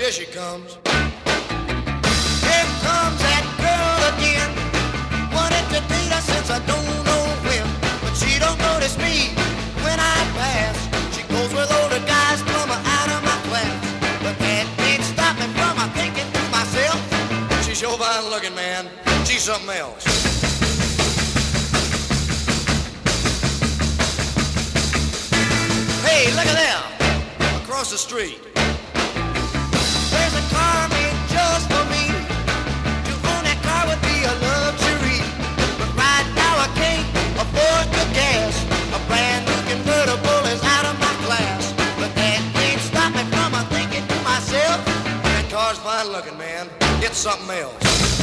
Here she comes. Here comes that girl again. Wanted to date her since I don't know when, but she don't notice me when I pass. She goes with older guys, plumber out of my class. But that can't stop me from thinking to myself, she's sure fine looking, man. She's something else. Hey, look at there, across the street. There's a car made just for me. To own that car would be a luxury. But right now I can't afford the gas. A brand new convertible is out of my class. But that can't stop me from thinking to myself, that car's fine looking, man. It's something else.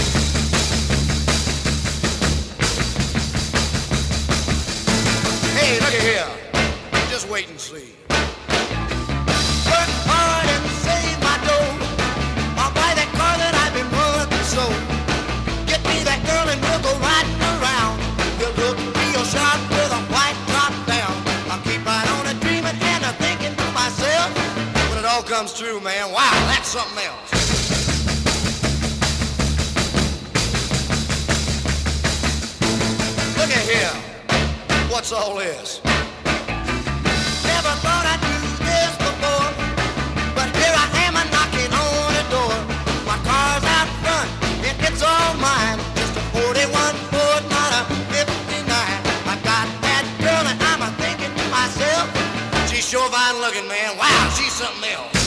Hey, look at here. Just wait and see. Work hard and save my dough. I'll buy that car that I've been wanting so. Get me that girl and we'll go riding around. We'll look real sharp with a white top down. I'll keep right on a dreaming and a thinking to myself, when it all comes true, man, wow, that's something else. Look at here. What's all this? Never thought I'd do this before, but here I am knocking on the door. My car's out front, and it's all mine. Just a 41 Ford, not a 59. I got that girl and I'm thinking to myself, she's sure fine looking, man. Wow, she's something else.